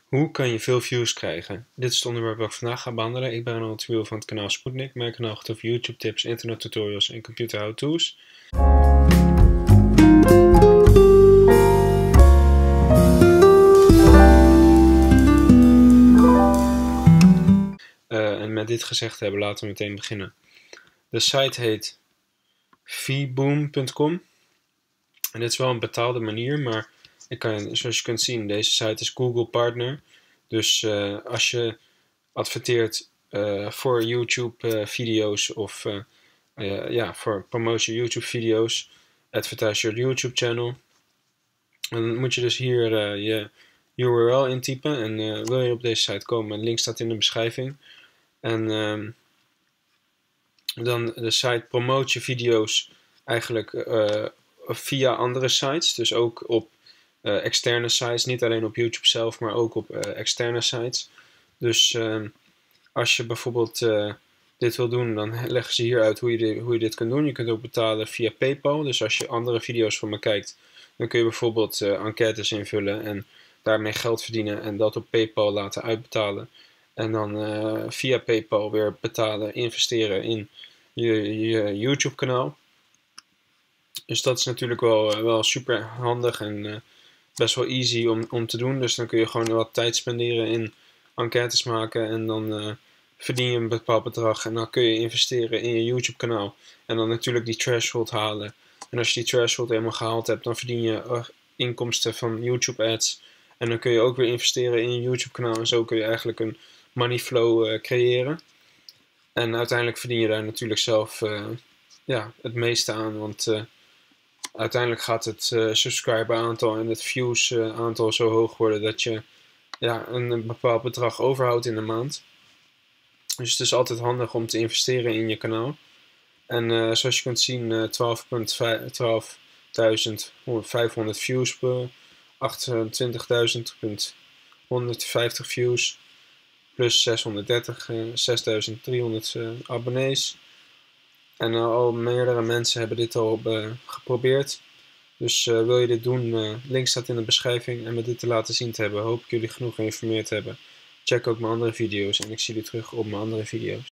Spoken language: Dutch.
Hoe kan je veel views krijgen? Dit is het onderwerp dat ik vandaag ga behandelen. Ik ben Ronald Wiel van het kanaal Sputnik. Mijn kanaal gaat over YouTube tips, internet tutorials en computer how-to's. En met dit gezegd hebben, laten we meteen beginnen. De site heet vboom.com. En dit is wel een betaalde manier, maar zoals je kunt zien, deze site is Google Partner. Dus als je adverteert voor YouTube video's of voor promotie YouTube video's, advertise your YouTube channel, dan moet je dus hier je URL intypen en wil je op deze site komen, een link staat in de beschrijving. En dan de site promoot je video's eigenlijk via andere sites, dus ook op externe sites, niet alleen op YouTube zelf, maar ook op externe sites. Dus als je bijvoorbeeld dit wil doen, dan leggen ze hier uit hoe je dit kunt doen. Je kunt ook betalen via PayPal, dus als je andere video's van me kijkt, dan kun je bijvoorbeeld enquêtes invullen en daarmee geld verdienen en dat op PayPal laten uitbetalen. En dan via PayPal weer betalen, investeren in je YouTube kanaal. Dus dat is natuurlijk wel super handig en best wel easy om te doen. Dus dan kun je gewoon wat tijd spenderen in enquêtes maken en dan verdien je een bepaald bedrag. En dan kun je investeren in je YouTube kanaal. En dan natuurlijk die threshold halen. En als je die threshold helemaal gehaald hebt, dan verdien je inkomsten van YouTube ads. En dan kun je ook weer investeren in je YouTube kanaal. En zo kun je eigenlijk een money flow creëren. En uiteindelijk verdien je daar natuurlijk zelf het meeste aan. Want uiteindelijk gaat het subscriber aantal en het views aantal zo hoog worden dat je een bepaald bedrag overhoudt in de maand. Dus het is altijd handig om te investeren in je kanaal. En zoals je kunt zien 12.500 views per 28.150 views. Plus 6.300 abonnees. En al meerdere mensen hebben dit al geprobeerd. Dus wil je dit doen, link staat in de beschrijving. En met dit te laten zien te hebben, hoop ik jullie genoeg geïnformeerd te hebben. Check ook mijn andere video's en ik zie jullie terug op mijn andere video's.